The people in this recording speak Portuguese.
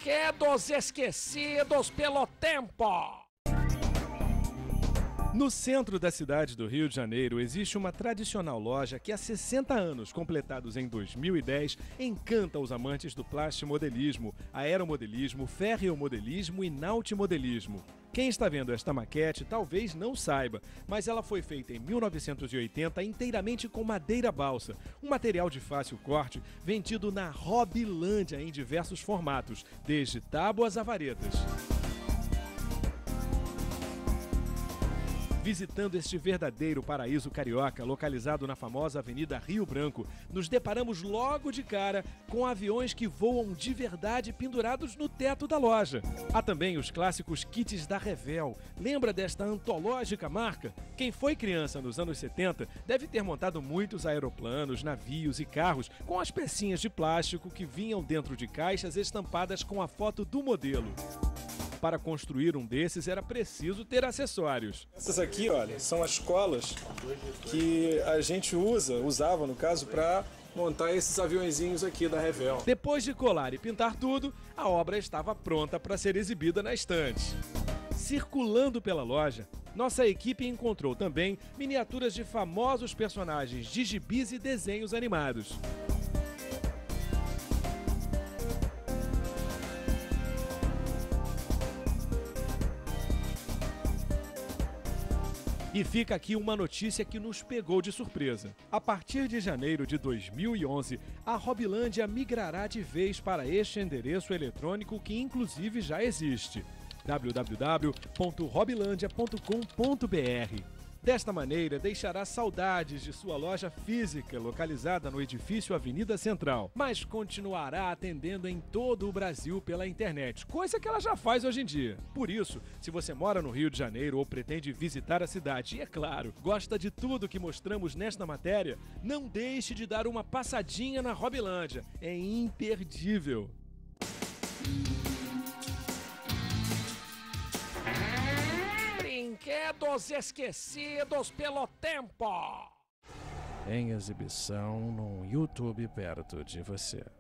Brinquedos esquecidos pelo tempo. No centro da cidade do Rio de Janeiro existe uma tradicional loja que há 60 anos, completados em 2010, encanta os amantes do plastimodelismo, aeromodelismo, ferriomodelismo e nautimodelismo. Quem está vendo esta maquete talvez não saiba, mas ela foi feita em 1980 inteiramente com madeira balsa, um material de fácil corte vendido na Hobilândia em diversos formatos, desde tábuas a varetas. Visitando este verdadeiro paraíso carioca, localizado na famosa Avenida Rio Branco, nos deparamos logo de cara com aviões que voam de verdade pendurados no teto da loja. Há também os clássicos kits da Revell. Lembra desta antológica marca? Quem foi criança nos anos 70 deve ter montado muitos aeroplanos, navios e carros com as pecinhas de plástico que vinham dentro de caixas estampadas com a foto do modelo. Para construir um desses era preciso ter acessórios. Essas aqui, olha, são as colas que a gente usava no caso, para montar esses aviõezinhos aqui da Revell. Depois de colar e pintar tudo, a obra estava pronta para ser exibida na estante. Circulando pela loja, nossa equipe encontrou também miniaturas de famosos personagens de gibis e desenhos animados. E fica aqui uma notícia que nos pegou de surpresa. A partir de janeiro de 2011, a Hobilândia migrará de vez para este endereço eletrônico que inclusive já existe: www.hobilandia.com.br. Desta maneira, deixará saudades de sua loja física, localizada no edifício Avenida Central, mas continuará atendendo em todo o Brasil pela internet, coisa que ela já faz hoje em dia. Por isso, se você mora no Rio de Janeiro ou pretende visitar a cidade e, é claro, gosta de tudo que mostramos nesta matéria, não deixe de dar uma passadinha na Hobilândia. É imperdível! Brinquedos esquecidos pelo tempo. Em exibição no YouTube perto de você.